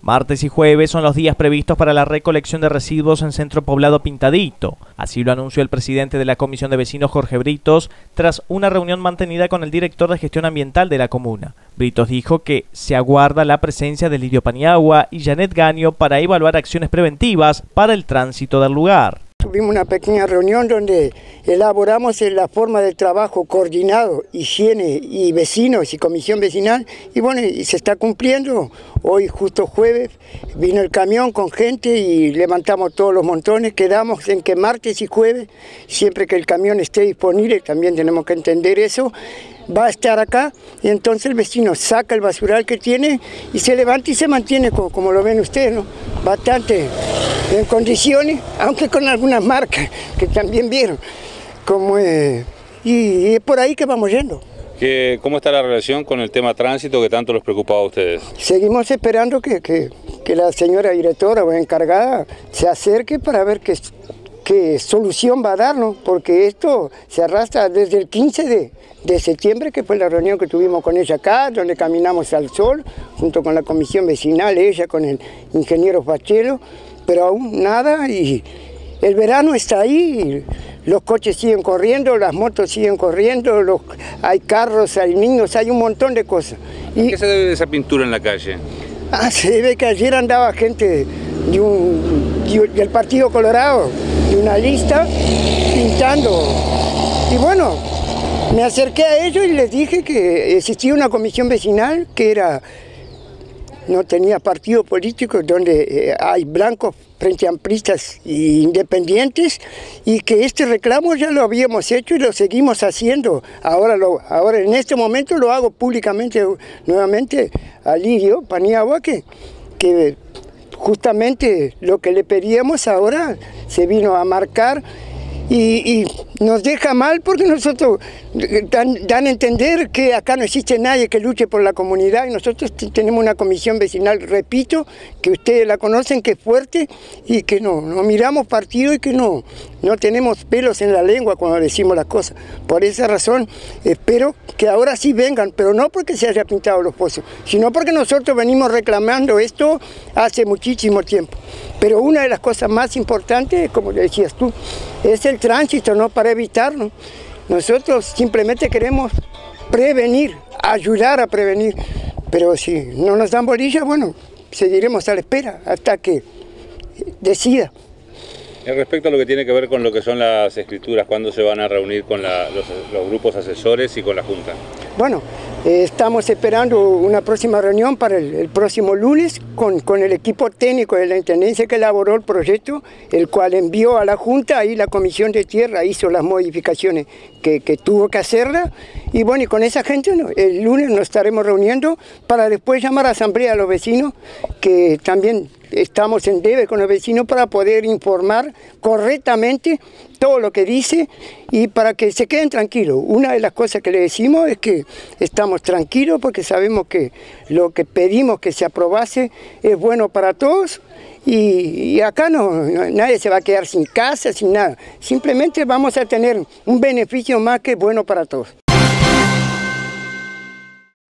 Martes y jueves son los días previstos para la recolección de residuos en Centro Poblado Pintadito. Así lo anunció el presidente de la Comisión de Vecinos, Jorge Britos, tras una reunión mantenida con el director de gestión ambiental de la comuna. Britos dijo que se aguarda la presencia de Lidio Paniagua y Janet Gaño para evaluar acciones preventivas para el tránsito del lugar. Tuvimos una pequeña reunión donde elaboramos la forma de trabajo coordinado, higiene y vecinos y comisión vecinal, y bueno, y se está cumpliendo. Hoy justo jueves vino el camión con gente y levantamos todos los montones. Quedamos en que martes y jueves, siempre que el camión esté disponible, también tenemos que entender eso, va a estar acá, y entonces el vecino saca el basural que tiene y se levanta y se mantiene como lo ven ustedes, ¿no? Bastante en condiciones, aunque con algunas marcas que también vieron, y es por ahí que vamos yendo. ¿Cómo está la relación con el tema tránsito que tanto les preocupaba a ustedes? Seguimos esperando que la señora directora o encargada se acerque para ver qué solución va a darnos, porque esto se arrastra desde el 15 de septiembre, que fue la reunión que tuvimos con ella acá, donde caminamos al sol, junto con la comisión vecinal, ella con el ingeniero Fachelo, pero aún nada, y el verano está ahí, los coches siguen corriendo, las motos siguen corriendo, hay carros, hay niños, hay un montón de cosas. ¿A qué se debe esa pintura en la calle? Se debe que ayer andaba gente del Partido Colorado, de una lista, pintando. Y bueno, me acerqué a ellos y les dije que existía una comisión vecinal que no tenía partido político, donde hay blancos frente amplistas e independientes, y que este reclamo ya lo habíamos hecho y lo seguimos haciendo. Ahora en este momento lo hago públicamente nuevamente a Lidio Paniagua, que justamente lo que le pedíamos ahora se vino a marcar. Y nos deja mal porque nosotros dan a entender que acá no existe nadie que luche por la comunidad, y nosotros tenemos una comisión vecinal, repito, que ustedes la conocen, que es fuerte y que no miramos partido y que no tenemos pelos en la lengua cuando decimos las cosas. Por esa razón espero que ahora sí vengan, pero no porque se haya pintado los pozos, sino porque nosotros venimos reclamando esto hace muchísimo tiempo. Pero una de las cosas más importantes, como decías tú, es el tránsito, ¿no? Para evitarlo. Nosotros simplemente queremos prevenir, ayudar a prevenir, pero si no nos dan bolilla, bueno, seguiremos a la espera hasta que decida. Respecto a lo que tiene que ver con lo que son las escrituras, ¿cuándo se van a reunir con los grupos asesores y con la Junta? Bueno, estamos esperando una próxima reunión para el próximo lunes con el equipo técnico de la Intendencia que elaboró el proyecto, el cual envió a la Junta, y la Comisión de Tierra hizo las modificaciones que tuvo que hacerla, y bueno, y con esa gente el lunes nos estaremos reuniendo para después llamar a asamblea a los vecinos, que también estamos en debe con los vecinos para poder informar correctamente todo lo que dice y para que se queden tranquilos. Una de las cosas que le decimos es que estamos tranquilos porque sabemos que lo que pedimos que se aprobase es bueno para todos, y acá nadie se va a quedar sin casa, sin nada. Simplemente vamos a tener un beneficio más que bueno para todos.